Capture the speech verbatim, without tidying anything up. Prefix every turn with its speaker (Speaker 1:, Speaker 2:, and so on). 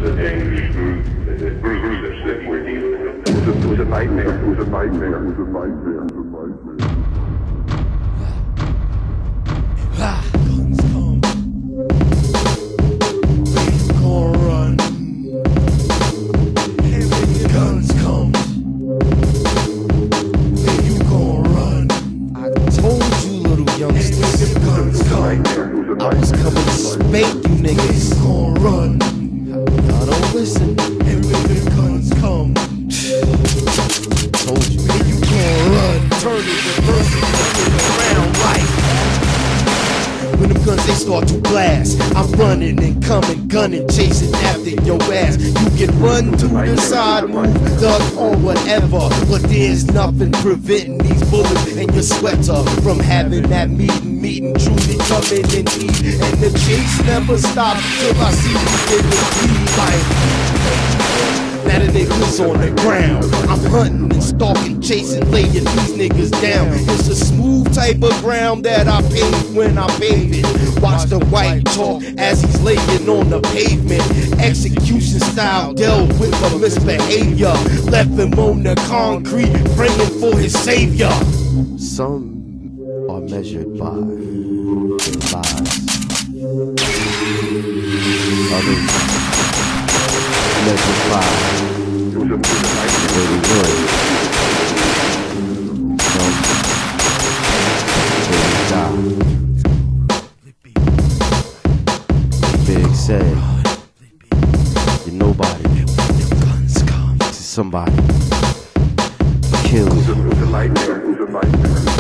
Speaker 1: is a dangerous group. The group that we're dealing with. It was a nightmare. It was a nightmare. It was a nightmare. It was a nightmare.
Speaker 2: Guns come. You gon' run. And when the guns come, then you gon' run. I told you, little youngsters, and when the guns come, I was coming to spank you niggas. You gon' run. Y'all don't listen. And when the guns come, told you, and you gon' run. Turn it, reverse it, turn it around right. When them guns they start to blast, I'm running and coming, gunning, chasing after your ass. You can run to the side, move, duck, or whatever, but there's nothing preventing these bullets and your sweater from having that meeting, meeting, truly coming in heat. And the chase never stops till I see you in the bleed like. Now the niggas on the ground, I'm hunting and stalking, chasing, laying these niggas down. It's a smooth type of ground that I pave when I pave it. Watch the white talk as he's laying on the pavement. Execution style dealt with a misbehavior. Left him on the concrete, praying for his savior. Some are measured by lies. Others measured by very good. Some very die. Big said, you're nobody to somebody. Kill you.